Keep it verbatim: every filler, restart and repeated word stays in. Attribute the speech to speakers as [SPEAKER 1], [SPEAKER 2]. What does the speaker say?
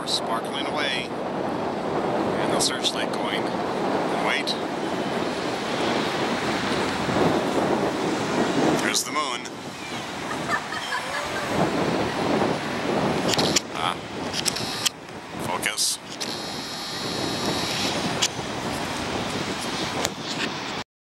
[SPEAKER 1] Tower sparkling away, and the searchlight going. And wait.